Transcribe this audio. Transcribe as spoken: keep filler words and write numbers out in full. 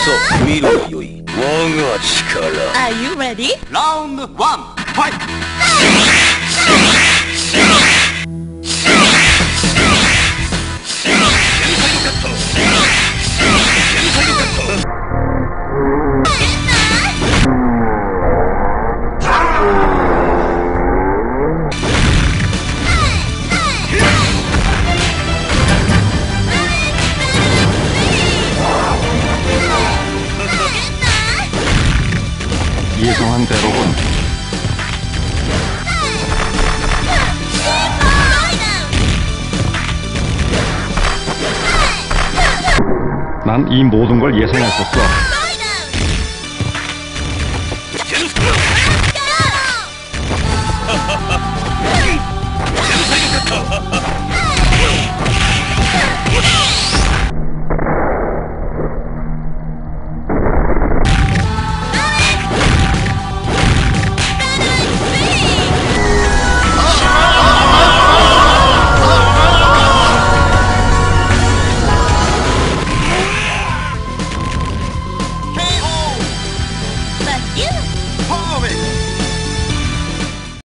見ろよい我が力 Are you ready? 라운드 원, 파이트! 예상한 대로군. 난 이 모든 걸 예상했었어.